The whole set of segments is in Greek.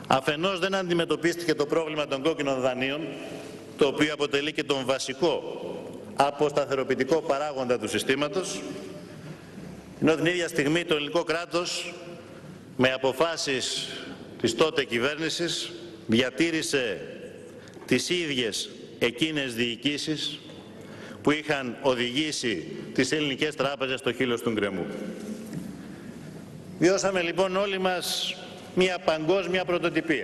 Αφενός δεν αντιμετωπίστηκε το πρόβλημα των κόκκινων δανείων, το οποίο αποτελεί και τον βασικό αποσταθεροποιητικό παράγοντα του συστήματος, ενώ την ίδια στιγμή το ελληνικό κράτος με αποφάσεις της τότε κυβέρνησης διατήρησε τις ίδιες εκείνες διοικήσεις που είχαν οδηγήσει τις ελληνικές τράπεζες στο χείλος του γκρεμού. Βιώσαμε λοιπόν όλοι μας μια παγκόσμια πρωτοτυπία.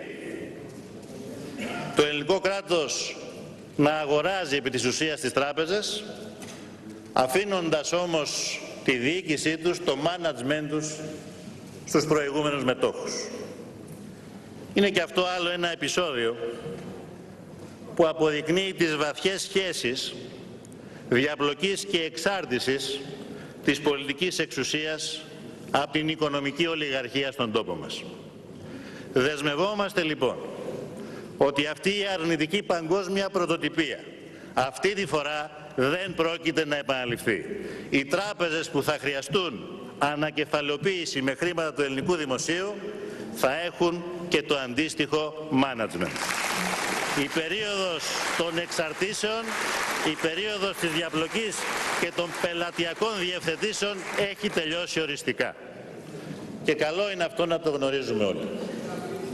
Το ελληνικό κράτος να αγοράζει επί της ουσίας τις τράπεζες, αφήνοντας όμως τη διοίκησή τους, το management τους στους προηγούμενους μετόχους. Είναι και αυτό άλλο ένα επεισόδιο που αποδεικνύει τις βαθιές σχέσεις διαπλοκής και εξάρτησης της πολιτικής εξουσίας από την οικονομική ολιγαρχία στον τόπο μας. Δεσμευόμαστε λοιπόν ότι αυτή η αρνητική παγκόσμια πρωτοτυπία αυτή τη φορά δεν πρόκειται να επαναληφθεί. Οι τράπεζες που θα χρειαστούν ανακεφαλαιοποίηση με χρήματα του ελληνικού δημοσίου θα έχουν και το αντίστοιχο management. Η περίοδος των εξαρτήσεων, η περίοδος της διαπλοκής και των πελατειακών διευθετήσεων έχει τελειώσει οριστικά. Και καλό είναι αυτό να το γνωρίζουμε όλοι.